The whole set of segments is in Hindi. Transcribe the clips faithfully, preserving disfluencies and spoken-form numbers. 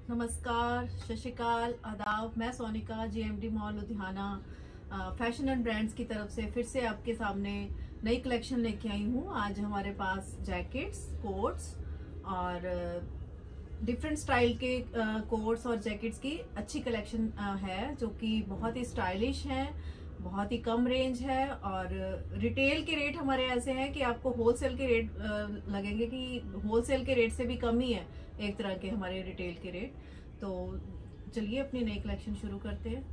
नमस्कार, सत श्री अकाल, आदाब। मैं Sonika, GMD mall Ludhiana fashion and brands की तरफ से फिर से आपके सामने नई कलेक्शन लेके आई हूँ। आज हमारे पास जैकेट्स, कोट्स और डिफरेंट स्टाइल के कोट्स और जैकेट्स की अच्छी कलेक्शन है, जो कि बहुत ही स्टाइलिश हैं, बहुत ही कम रेंज है। और रिटेल के रेट हमारे ऐसे हैं कि आपको होलसेल के रेट लगेंगे कि होलसेल के रेट से भी कम ही है एक तरह के हमारे रिटेल के रेट। तो चलिए अपनी नई कलेक्शन शुरू करते हैं।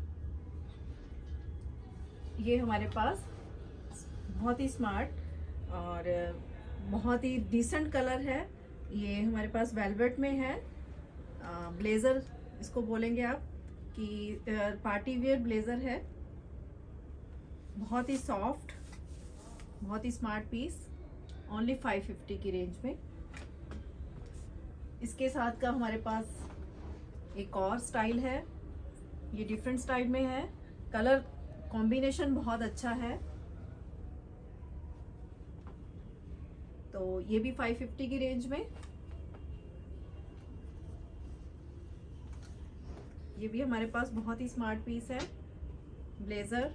ये हमारे पास बहुत ही स्मार्ट और बहुत ही डिसेंट कलर है। ये हमारे पास वेलवेट में है, ब्लेजर इसको बोलेंगे आप, कि पार्टी वेयर ब्लेजर है। बहुत ही सॉफ्ट, बहुत ही smart piece, only five fifty की रेंज में। इसके साथ का हमारे पास एक और स्टाइल है, ये डिफरेंट स्टाइल में है। कलर कॉम्बिनेशन बहुत अच्छा है, तो ये भी फाइव फिफ्टी की रेंज में। ये भी हमारे पास बहुत ही स्मार्ट पीस है, ब्लेजर।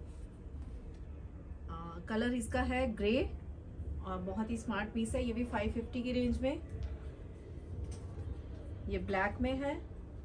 आ, कलर इसका है ग्रे और बहुत ही स्मार्ट पीस है। ये भी फाइव फिफ्टी की रेंज में। ये ब्लैक में है,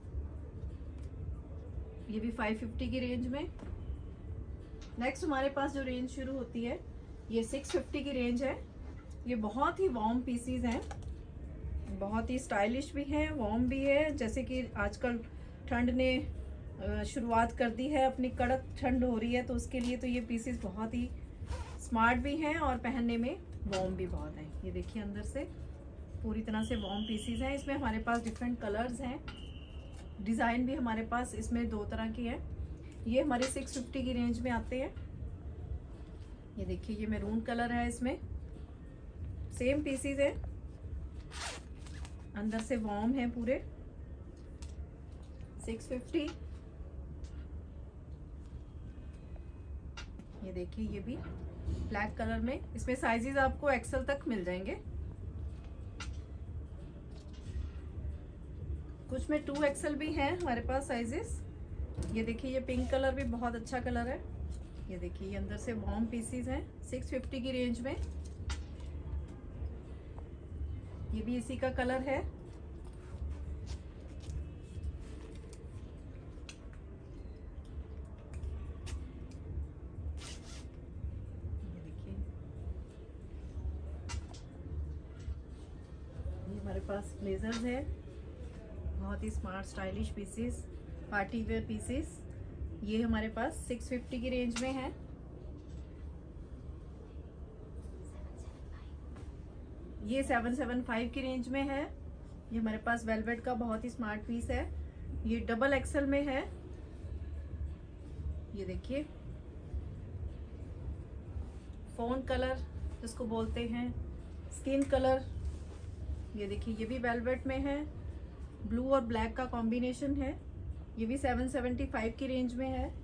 ये भी फाइव फिफ्टी की रेंज में। नेक्स्ट हमारे पास जो रेंज शुरू होती है, ये सिक्स फिफ्टी की रेंज है। ये बहुत ही वार्म पीसीज हैं, बहुत ही स्टाइलिश भी हैं, वार्म भी है। जैसे कि आजकल ठंड ने शुरुआत कर दी है, अपनी कड़क ठंड हो रही है, तो उसके लिए तो ये पीसीज बहुत ही स्मार्ट भी हैं और पहनने में वार्म भी बहुत हैं। ये देखिए अंदर से पूरी तरह से वार्म पीसीज हैं। इसमें हमारे पास डिफरेंट कलर्स हैं, डिज़ाइन भी हमारे पास इसमें दो तरह की है। ये हमारे सिक्स फिफ्टी की रेंज में आते हैं। ये देखिए, ये मैरून कलर है, इसमें सेम पीसीज है, अंदर से वार्म है पूरे। Six fifty. ये देखिए, ये भी ब्लैक कलर में। इसमें साइजेस आपको एक्सेल तक मिल जाएंगे, कुछ में टू एक्सेल भी हैं हमारे पास साइजेस। ये देखिए, ये पिंक कलर भी बहुत अच्छा कलर है। ये देखिए, ये अंदर से वार्म पीसीज हैं, सिक्स फिफ्टी की रेंज में। ये भी इसी का कलर है। ये देखिए, ये हमारे पास ब्लेजर्स है, बहुत ही smart stylish pieces, party wear pieces. ये हमारे पास सिक्स फिफ्टी की रेंज में है। ये सेवन सेवन फाइव की रेंज में है। ये हमारे पास वेलवेट का बहुत ही स्मार्ट पीस है, ये डबल एक्सेल में है। ये देखिए, फोन कलर जिसको बोलते हैं, स्किन कलर। ये देखिए, ये भी वेलवेट में है, ब्लू और ब्लैक का कॉम्बिनेशन है। ये भी सेवन सेवेंटी फाइव की रेंज में है।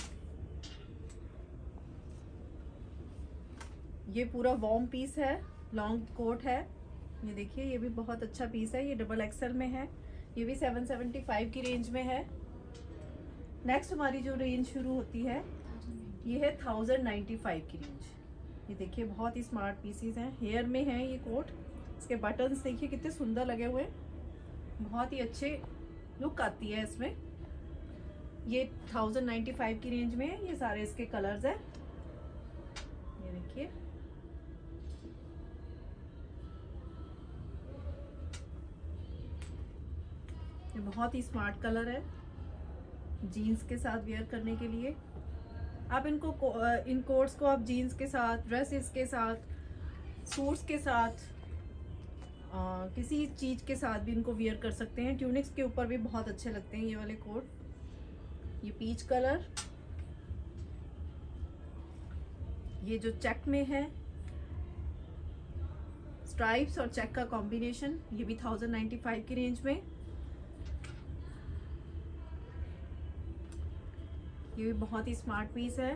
ये पूरा वार्म पीस है, लॉन्ग कोट है। ये देखिए, ये भी बहुत अच्छा पीस है, ये डबल एक्सेल में है। ये भी सेवन सेवेंटी फाइव की रेंज में है। नेक्स्ट हमारी जो रेंज शुरू होती है, ये है थाउजेंड नाइन्टी फाइव की रेंज। ये देखिए, बहुत ही स्मार्ट पीसीज हैं, हेयर में है ये कोट। इसके बटन्स देखिए कितने सुंदर लगे हुए, बहुत ही अच्छे लुक आती है इसमें। ये थाउजेंड नाइन्टी फाइव की रेंज में है। ये सारे इसके कलर्स हैं। ये देखिए, ये बहुत ही स्मार्ट कलर है, जीन्स के साथ वेयर करने के लिए। आप इनको इन कोट्स को आप जीन्स के साथ, ड्रेसेस के साथ, सूट्स के साथ, आ, किसी चीज के साथ भी इनको वेयर कर सकते हैं। ट्यूनिक्स के ऊपर भी बहुत अच्छे लगते हैं ये वाले कोट। ये पीच कलर, ये जो चेक में है, स्ट्राइप्स और चेक का कॉम्बिनेशन, ये भी थाउजेंड नाइन्टी फाइव की रेंज में। ये भी बहुत ही स्मार्ट पीस है,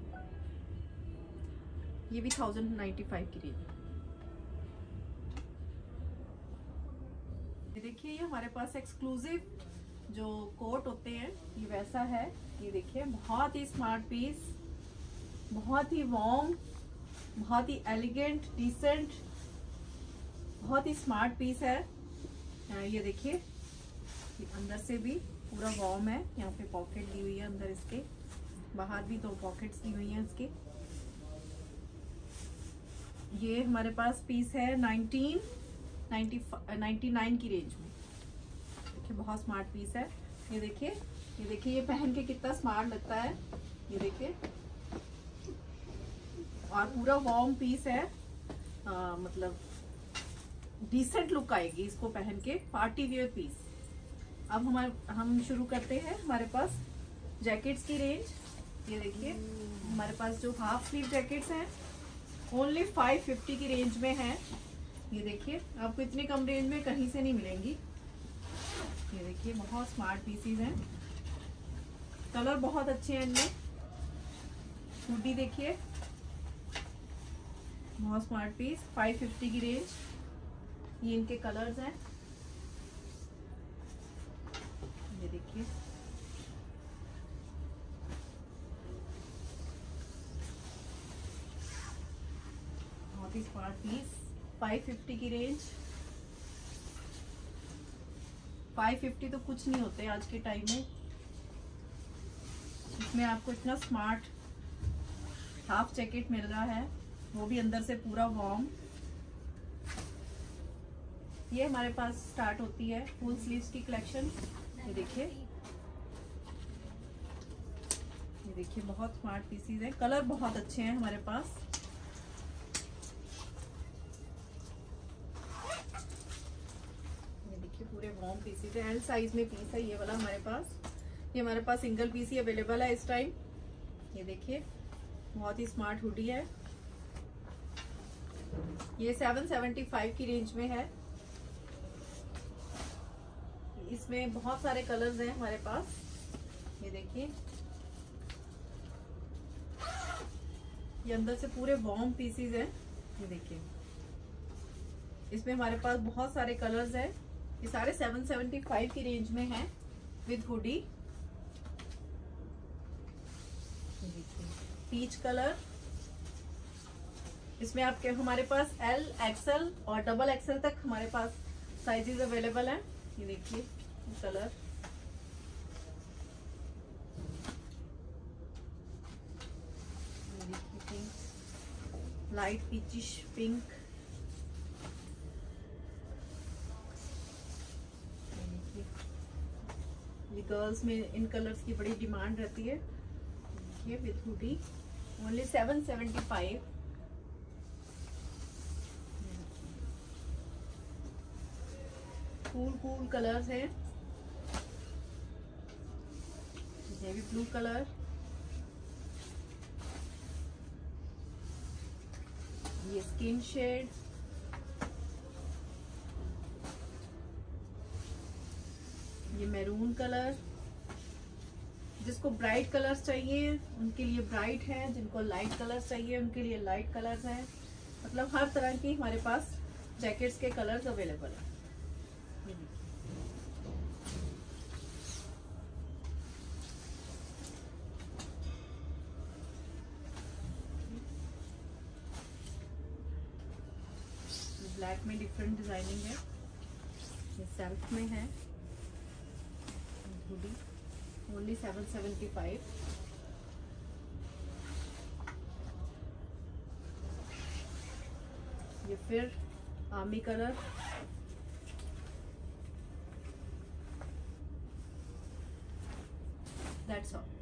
ये भी थाउजेंड नाइन्टी फाइव की रेंज। देखिए ये हमारे पास एक्सक्लूसिव जो कोट होते हैं ये वैसा है। ये देखिए बहुत ही स्मार्ट पीस, बहुत ही वार्म, बहुत ही एलिगेंट, डिसेंट, बहुत ही स्मार्ट पीस है। ये देखिए अंदर से भी पूरा वार्म है। यहाँ पे पॉकेट दी हुई है अंदर, इसके बाहर भी दो पॉकेट्स दी हुई हैं इसके। ये हमारे पास पीस है नाइनटीन नाइन्टी नाइन की रेंज में। देखिए बहुत स्मार्ट पीस है। ये देखिए ये देखिए ये पहन के कितना स्मार्ट लगता है। ये देखिए और पूरा वार्म पीस है। आ, मतलब डिसेंट लुक आएगी इसको पहन के, पार्टी वेयर पीस। अब हमारे हम शुरू करते हैं हमारे पास जैकेट्स की रेंज। ये देखिए हमारे पास जो हाफ स्लीव जैकेट्स हैं ओनली फाइव फिफ्टी की रेंज में है। ये देखिए आपको इतनी कम रेंज में कहीं से नहीं मिलेंगी। ये देखिए बहुत स्मार्ट पीसीज हैं, कलर बहुत अच्छे हैं इनमें। हुडी देखिए बहुत स्मार्ट पीस, फाइव फिफ्टी की रेंज। ये इनके कलर्स हैं। ये देखिए बहुत ही स्मार्ट पीस, फाइव फिफ्टी की रेंज। फाइव फिफ्टी तो कुछ नहीं होते आज के टाइम में। इसमें आपको इतना स्मार्ट हाफ जैकेट मिल रहा है, वो भी अंदर से पूरा वार्म। ये हमारे पास स्टार्ट होती है फुल स्लीव्स की कलेक्शन। ये देखिए ये देखिए बहुत स्मार्ट पीसीज है, कलर बहुत अच्छे हैं हमारे पास। ये देखिए पूरे वार्म पीसीज है। एल साइज में पीस है ये वाला हमारे पास। ये हमारे पास सिंगल पीस ही अवेलेबल है इस टाइम। ये देखिए बहुत ही स्मार्ट हुडी है। ये सेवन सेवेंटी फाइव की रेंज में है। इसमें बहुत सारे कलर्स हैं हमारे पास। ये देखिए ये अंदर से पूरे वार्म पीसीज हैं। ये देखिए इसमें हमारे पास बहुत सारे कलर्स हैं। ये सारे सेवन सेवेंटी फाइव की रेंज में हैं विद हुडी। पीच कलर, इसमें आपके हमारे पास एल, एक्सएल और डबल एक्सएल तक हमारे पास साइजेस अवेलेबल हैं। ये देखिए colour, pink, light peachish pink. ये गर्ल्स में इन कलर्स की बड़ी डिमांड रहती है। देखिए with hoodie only seven seventy five. Cool cool colours हैं। नेवी ब्लू कलर, ये स्किन शेड, ये मैरून कलर। जिसको ब्राइट कलर्स चाहिए उनके लिए ब्राइट है, जिनको लाइट कलर्स चाहिए उनके लिए लाइट कलर्स हैं। मतलब हर तरह की हमारे पास जैकेट्स के कलर्स अवेलेबल हैं। ब्लैक में डिफरेंट डिजाइनिंग है। ये सेल्फ में है, hoodie only seven seventy five. ये फिर आर्मी कलर, दैट्स ऑल।